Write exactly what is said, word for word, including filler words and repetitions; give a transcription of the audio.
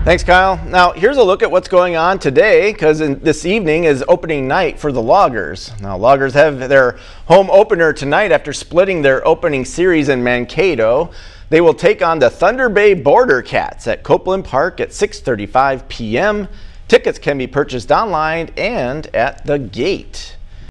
Thanks, Kyle. Now, here's a look at what's going on today, because this evening is opening night for the Loggers. Now, Loggers have their home opener tonight after splitting their opening series in Mankato. They will take on the Thunder Bay Border Cats at Copeland Park at six thirty-five p m Tickets can be purchased online and at the gate.